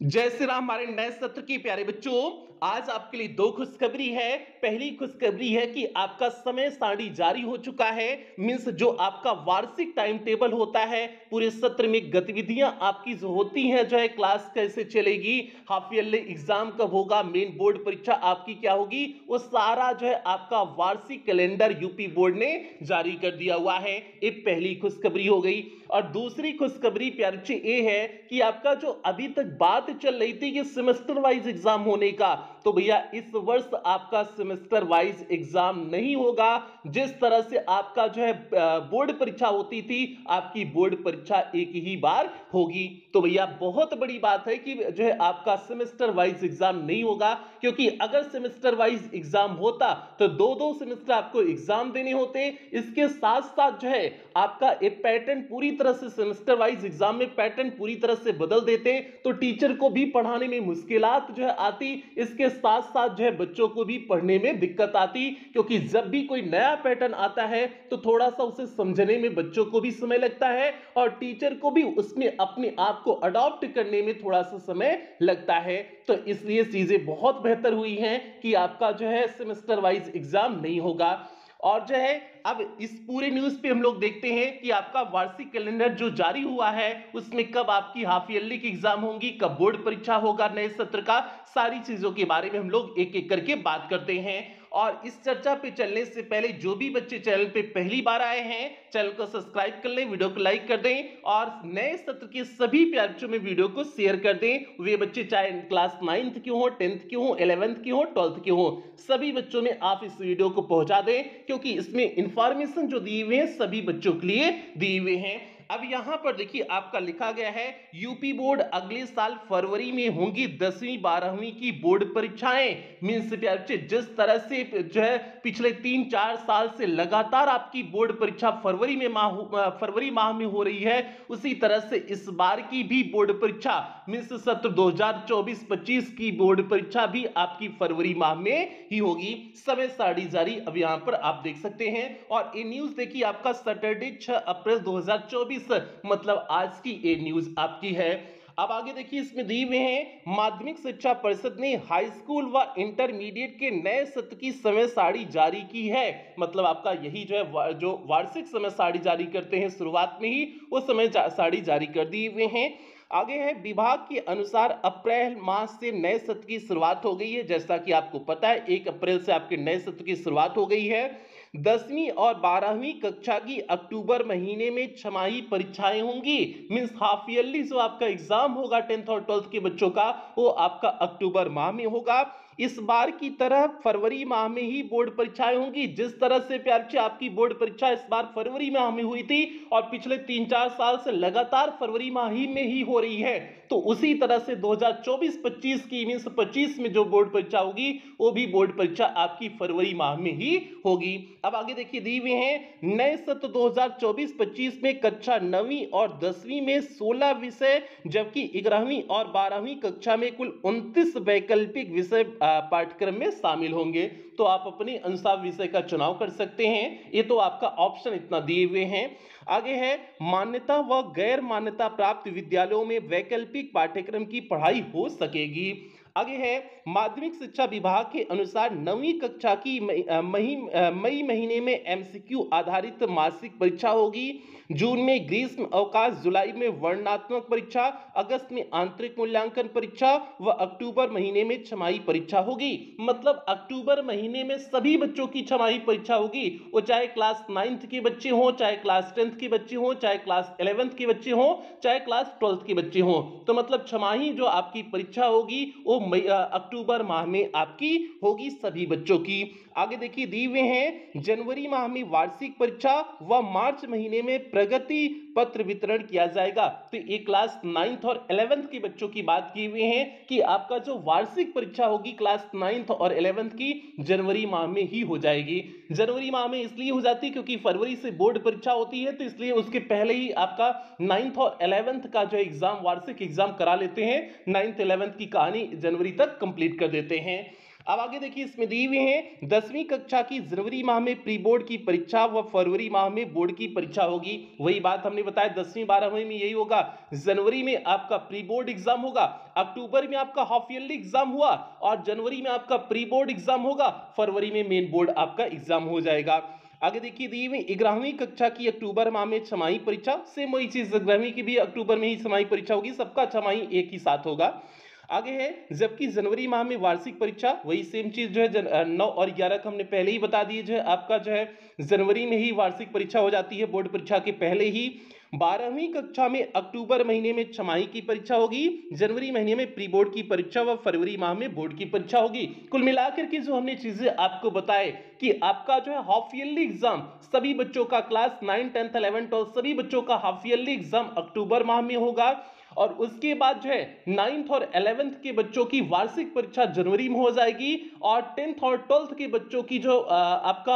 जय श्री राम हमारे नए सत्र के प्यारे बच्चों। आज आपके लिए दो खुशखबरी है। पहली खुशखबरी है कि आपका समय सारणी जारी हो चुका है। मींस जो आपका वार्षिक टाइम टेबल होता है, पूरे सत्र में गतिविधियां आपकी जो होती हैं, जो है क्लास कैसे चलेगी, हाफ ईयरली एग्जाम कब होगा, मेन बोर्ड परीक्षा आपकी क्या होगी, वो सारा जो है आपका वार्षिक कैलेंडर यूपी बोर्ड ने जारी कर दिया हुआ है। ये पहली खुशखबरी हो गई। और दूसरी खुशखबरी प्यारे बच्चे ये है कि आपका जो अभी तक बात चल रही थी कि सेमेस्टर वाइज एग्जाम होने का, तो भैया इस वर्ष आपका सेमेस्टर वाइज एग्जाम नहीं होगा। जिस तरह से आपका जो है बोर्ड परीक्षा होती थी, आपकी बोर्ड परीक्षा एक ही बार होगी। तो भैया बहुत बड़ी बात है कि जो है आपका सेमेस्टर वाइज एग्जाम नहीं होगा, क्योंकि अगर सेमेस्टर वाइज एग्जाम होता तो दो दो सेमेस्टर आपको एग्जाम देने होते। इसके साथ साथ जो है आपका एक पैटर्न पूरी तरह से सेमेस्टर वाइज एग्जाम में पैटर्न पूरी तरह से बदल देते, तो टीचर को भी पढ़ाने में मुश्किलात जो है आती। इसके साथ साथ जो है बच्चों को भी पढ़ने में दिक्कत आती, क्योंकि जब भी कोई नया पैटर्न आता है तो थोड़ा सा उसे समझने में बच्चों को भी समय लगता है और टीचर को भी उसमें अपने आप को अडॉप्ट करने में थोड़ा सा समय लगता है। तो इसलिए चीजें बहुत बेहतर हुई हैं कि आपका जो है सेमेस्टर वाइज एग्जाम नहीं होगा। और जो है अब इस पूरे न्यूज पे हम लोग देखते हैं कि आपका वार्षिक कैलेंडर जो जारी हुआ है उसमें कब आपकी हाफ ईयरली की एग्जाम होंगी, कब बोर्ड परीक्षा होगा नए सत्र का, सारी चीजों के बारे में हम लोग एक एक करके बात करते हैं। और इस चर्चा पे चलने से पहले जो भी बच्चे चैनल पे पहली बार आए हैं, चैनल को सब्सक्राइब कर लें, वीडियो को लाइक कर दें और नए सत्र के सभी प्यारे बच्चों में वीडियो को शेयर कर दें। वे बच्चे चाहे क्लास 9th के हो, 10th के हो, 11th के हो, 12th के हो, सभी बच्चों में आप इस वीडियो को पहुंचा दें, क्योंकि इसमें इंफॉर्मेशन जो दिए हुए हैं सभी बच्चों के लिए दिए हुए हैं। अब यहां पर देखिए आपका लिखा गया है यूपी बोर्ड अगले साल फरवरी में होंगी 10वीं 12वीं की बोर्ड परीक्षाएं। मींस जिस तरह से जो है पिछले 3-4 साल से लगातार आपकी बोर्ड परीक्षा फरवरी माह में हो रही है, उसी तरह से इस बार की भी बोर्ड परीक्षा मींस सत्र 2024-25 की बोर्ड परीक्षा भी आपकी फरवरी माह में ही होगी। समय सारणी जारी अब यहां पर आप देख सकते हैं। और ये न्यूज देखिए आपका सैटरडे 6 अप्रैल 2024, मतलब आज की ये न्यूज आपकी है। अब आगे देखिए इसमें दिए हुए हैं माध्यमिक शिक्षा परिषद ने हाई स्कूल व इंटरमीडिएट के नए सत्र की समय सारणी जारी की है। मतलब आपका यही जो है जो वार्षिक समय सारणी जारी करते हैं शुरुआत में ही वो समय सारणी जारी कर दिए हुए हैं। आगे है विभाग के अनुसार अप्रैल माह से नए सत्र की शुरुआत हो गई है। जैसा कि आपको पता है 1 अप्रैल से आपके नए सत्र की शुरुआत हो गई है। 10वीं और 12वीं कक्षा की अक्टूबर महीने में छमाही परीक्षाएं होंगी। मींस हाफ ईयरली जो आपका एग्जाम होगा 10th और 12th के बच्चों का, वो आपका अक्टूबर माह में होगा। इस बार की तरह फरवरी माह में ही बोर्ड परीक्षाएं होंगी। जिस तरह से प्यारे आपकी बोर्ड परीक्षा इस बार फरवरी माह में हुई थी और पिछले 3-4 साल से लगातार फरवरी माह ही में ही हो रही है, तो उसी तरह से 2024-25 की मींस 25 में जो बोर्ड परीक्षा होगी वो भी बोर्ड परीक्षा आपकी फरवरी माह में ही होगी। अब आगे देखिए दिए हुए हैं नए सत्र 2024-25 में कक्षा 9वीं और 10वीं में 16 विषय, जबकि 11वीं और 12वीं कक्षा में कुल 29 वैकल्पिक विषय पाठ्यक्रम में शामिल होंगे। तो आप अपने अनुसार विषय का चुनाव कर सकते हैं। ये तो आपका ऑप्शन इतना दिए हुए हैं। आगे है मान्यता व गैर मान्यता प्राप्त विद्यालयों में वैकल्पिक पाठ्यक्रम की पढ़ाई हो सकेगी। आगे है माध्यमिक शिक्षा विभाग के अनुसार 9वीं कक्षा की मई महीने में एमसीक्यू आधारित मासिक परीक्षा होगी। जून में ग्रीष्म अवकाश, जुलाई में वर्णनात्मक परीक्षा, अगस्त में आंतरिक मूल्यांकन परीक्षा व अक्टूबर महीने में छमाही परीक्षा होगी। मतलब अक्टूबर महीने में सभी बच्चों की छमाही परीक्षा होगी, वो चाहे क्लास 9th के बच्चे हों, चाहे क्लास 10th के बच्चे हों, चाहे क्लास 11th के बच्चे हों, चाहे क्लास 12th के बच्चे हों। तो मतलब छमाही जो आपकी परीक्षा होगी वो अक्टूबर माह में आपकी होगी सभी बच्चों की। आगे देखिए दिए हुए हैं जनवरी माह में वार्षिक परीक्षा व मार्च महीने में प्रगति पत्र वितरण किया जाएगा। तो ये क्लास 9th और 11th के बच्चों की बात की हुई है कि आपका जो वार्षिक परीक्षा होगी क्लास 9th और 11th की जनवरी माह में ही हो जाएगी। जनवरी माह में इसलिए हो जाती है क्योंकि फरवरी से बोर्ड परीक्षा होती है, तो इसलिए उसके पहले ही आपका 9th और 11th का जो एग्जाम वार्षिक एग्जाम करा लेते हैं। 9th 11th की कहानी जनवरी तक कंप्लीट कर देते हैं। अब आगे देखिए, इसमें दी हुई है 10वीं कक्षा की जनवरी माह में प्री बोर्ड की परीक्षा व फरवरी माह में बोर्ड की परीक्षा होगी। वही बात हमने बताया 10वीं 12वीं में यही होगा, जनवरी में आपका प्री बोर्ड एग्जाम होगा, अक्टूबर में आपका हाफ ईयरली एग्जाम हुआ और जनवरी में आपका प्री बोर्ड एग्जाम होगा, फरवरी में मेन बोर्ड आपका एग्जाम हो जाएगा। आगे देखिए, दी हुई 11वीं कक्षा की अक्टूबर माह में छमाही परीक्षा, सेम वही चीज 11वीं की भी अक्टूबर में ही छमाही परीक्षा होगी, सबका छमाही एक ही साथ होगा। आगे है, जबकि जनवरी माह में वार्षिक परीक्षा, वही सेम चीज जो है 9 और 11 का हमने पहले ही बता दिए, जो है आपका जो है जनवरी में ही वार्षिक परीक्षा हो जाती है बोर्ड परीक्षा के पहले ही। 12वीं कक्षा में अक्टूबर महीने में छमाही की परीक्षा होगी, जनवरी महीने में प्री बोर्ड की परीक्षा व फरवरी माह में बोर्ड की परीक्षा होगी। कुल मिलाकर के जो हमने चीजें आपको बताए कि आपका जो है हाफ ईयरली एग्जाम सभी बच्चों का क्लास 9 10 11 12 सभी बच्चों का हाफ ईयरली एग्जाम अक्टूबर माह में होगा और उसके बाद जो है 9th और 11th के बच्चों की वार्षिक परीक्षा जनवरी में हो जाएगी और 10th और 12th के बच्चों की जो आपका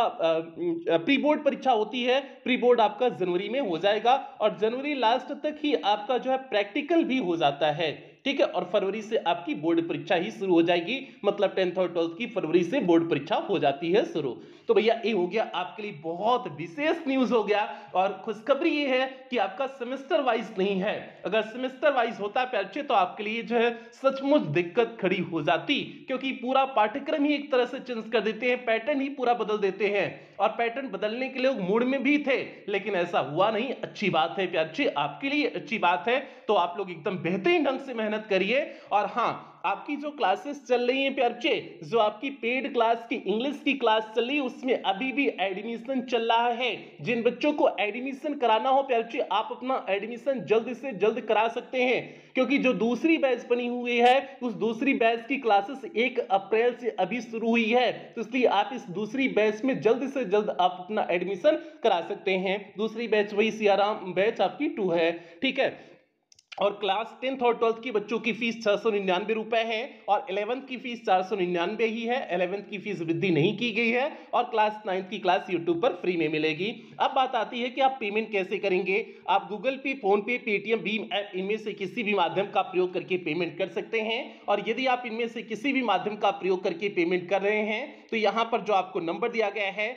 प्री बोर्ड परीक्षा होती है, प्री बोर्ड आपका जनवरी में हो जाएगा और जनवरी लास्ट तक ही आपका जो है प्रैक्टिकल भी हो जाता है, ठीक है। और फरवरी से आपकी बोर्ड परीक्षा ही शुरू हो जाएगी, मतलब 10th और 12th की फरवरी से बोर्ड परीक्षा हो जाती है शुरू। तो भैया ये हो गया आपके लिए बहुत विशेष न्यूज हो गया और खुशखबरी ये है कि आपका सेमेस्टर वाइज नहीं है। अगर सेमेस्टर वाइज होता प्यारे तो आपके लिए जो है सचमुच दिक्कत खड़ी हो जाती, क्योंकि पूरा पाठ्यक्रम ही एक तरह से चेंज कर देते हैं, पैटर्न ही पूरा बदल देते हैं और पैटर्न बदलने के लोग मूड में भी थे, लेकिन ऐसा हुआ नहीं। अच्छी बात है प्यारे, आपके लिए अच्छी बात है। तो आप लोग एकदम बेहतरीन ढंग से मेहनत करिए और हाँ, आपकी जो क्लासेस चल रही हैं प्यारे, जो आपकी पेड क्लास की इंग्लिश की क्लास चल रही है उसमें अभी भी एडमिशन चल रहा है। जिन बच्चों को एडमिशन कराना हो प्यारे, आप अपना एडमिशन जल्द से जल्द करा सकते हैं, क्योंकि जो दूसरी बैच बनी हुई है उस दूसरी बैच की क्लासेस 1 अप्रैल से अभी शुरू हुई है, तो इसलिए आप इस दूसरी बैच में जल्द से जल्द आप अपना एडमिशन करा सकते हैं। दूसरी बैच वही सियाराम बैच आपकी 2 है, ठीक है। और क्लास 10th और 12th की बच्चों की फीस 699 रुपए है और 11th की फीस 499 ही है, 11th की फीस वृद्धि नहीं की गई है और क्लास 9th की क्लास यूट्यूब पर फ्री में मिलेगी। अब बात आती है कि आप पेमेंट कैसे करेंगे। आप गूगल पे, फोन पे, पेटीएम, भीम ऐप इनमें से किसी भी माध्यम का प्रयोग करके पेमेंट कर सकते हैं और यदि आप इनमें से किसी भी माध्यम का प्रयोग करके पेमेंट कर रहे हैं तो यहां पर जो आपको नंबर दिया गया है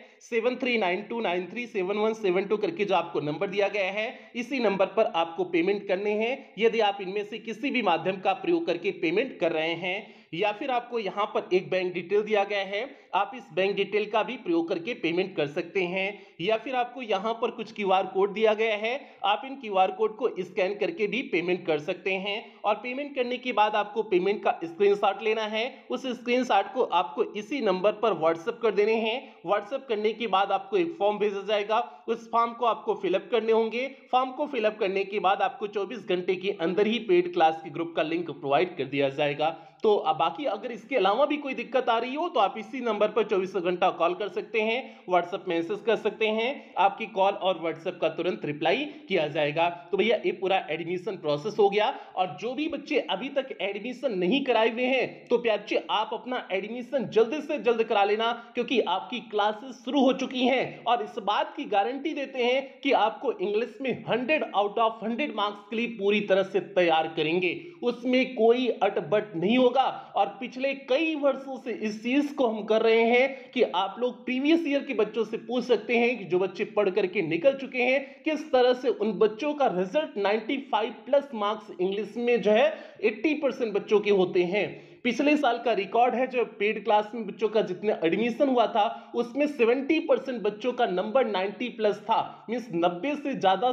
7392937172 करके जो आपको नंबर दिया गया है, इसी नंबर पर आपको पेमेंट करने हैं यदि आप इनमें से किसी भी माध्यम का प्रयोग करके पेमेंट कर रहे हैं। या फिर आपको यहां पर एक बैंक डिटेल दिया गया है, आप इस बैंक डिटेल का भी प्रयोग करके पेमेंट कर सकते हैं। या फिर आपको यहां पर कुछ क्यूआर कोड दिया गया है, आप इन क्यूआर कोड को स्कैन करके भी पेमेंट कर सकते हैं और पेमेंट करने के बाद आपको पेमेंट का स्क्रीनशॉट लेना है। उस स्क्रीनशॉट को आपको इसी नंबर पर व्हाट्सएप कर देने हैं। व्हाट्सएप करने के बाद आपको एक फॉर्म भेजा जाएगा, उस फॉर्म को आपको फिलअप करने होंगे। फॉर्म को फिलअप करने के बाद आपको 24 घंटे के अंदर ही पेड क्लास के ग्रुप का लिंक प्रोवाइड कर दिया जाएगा। तो बाकी अगर इसके अलावा भी कोई दिक्कत आ रही हो तो आप इसी नंबर पर 24 घंटा कॉल कर सकते हैं, व्हाट्सएप मैसेज कर सकते हैं, आपकी कॉल और व्हाट्सएप का तुरंत रिप्लाई किया जाएगा। तो भैया ये पूरा एडमिशन प्रोसेस हो गया और जो भी बच्चे अभी तक एडमिशन नहीं कराए हुए हैं तो प्यारे आप अपना एडमिशन जल्द से जल्द करा लेना, क्योंकि आपकी क्लासेस शुरू हो चुकी हैं और इस बात की गारंटी देते हैं कि आपको इंग्लिश में 100 आउट ऑफ 100 मार्क्स के लिए पूरी तरह से तैयार करेंगे, उसमें कोई अटबट नहीं होगा। और पिछले कई वर्षों से इस चीज को हम कर रहे हैं कि आप लोग प्रीवियस ईयर के बच्चों से पूछ सकते हैं कि जो बच्चे पढ़ करके निकल चुके हैं किस तरह से उन बच्चों का रिजल्ट 95 प्लस मार्क्स इंग्लिश में जो है 80% बच्चों के होते हैं। पिछले साल का रिकॉर्ड है जो पेड क्लास में बच्चों का जितने एडमिशन हुआ था उसमें 70% बच्चों का नंबर 90 प्लस था, मींस 90 से ज्यादा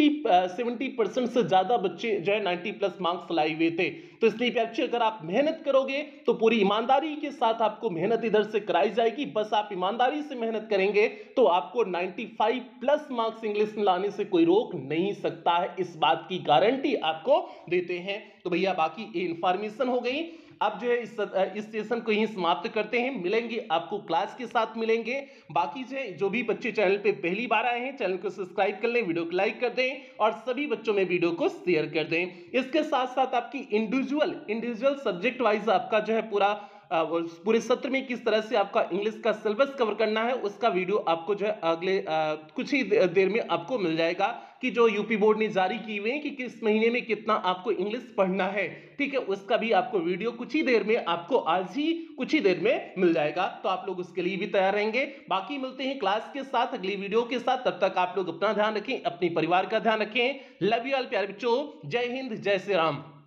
70% से ज्यादा बच्चे जो है 90 प्लस मार्क्स लाए हुए थे। तो इसलिए प्यारे अगर आप मेहनत करोगे तो पूरी ईमानदारी के साथ आपको मेहनत इधर से कराई जाएगी, बस आप ईमानदारी से मेहनत करेंगे तो आपको 95 प्लस मार्क्स इंग्लिश में लाने से कोई रोक नहीं सकता है, इस बात की गारंटी आपको देते हैं। तो भैया बाकी ये इंफॉर्मेशन हो गई। अब जो है इस सेशन को यहीं समाप्त करते हैं, मिलेंगे आपको क्लास के साथ मिलेंगे। बाकी जो भी बच्चे चैनल पे पहली बार आए हैं चैनल को सब्सक्राइब कर लें, वीडियो को लाइक कर दें और सभी बच्चों में वीडियो को शेयर कर दें। इसके साथ साथ आपकी इंडिविजुअल सब्जेक्ट वाइज आपका जो है पूरा पूरे सत्र में किस तरह से आपका इंग्लिश का सिलेबस कवर करना है, उसका वीडियो आपको जो है अगले कुछ ही देर में आपको मिल जाएगा कि जो यूपी बोर्ड ने जारी की हुए हैं कि किस महीने में कितना आपको इंग्लिश पढ़ना है। ठीक है, उसका भी आपको वीडियो कुछ ही देर में, आपको आज ही कुछ ही देर में मिल जाएगा, तो आप लोग उसके लिए भी तैयार रहेंगे। बाकी मिलते हैं क्लास के साथ, अगली वीडियो के साथ। तब तक आप लोग अपना ध्यान रखें, अपने परिवार का ध्यान रखें। लव यू ऑल प्यारे बच्चों, जय हिंद, जय श्री राम।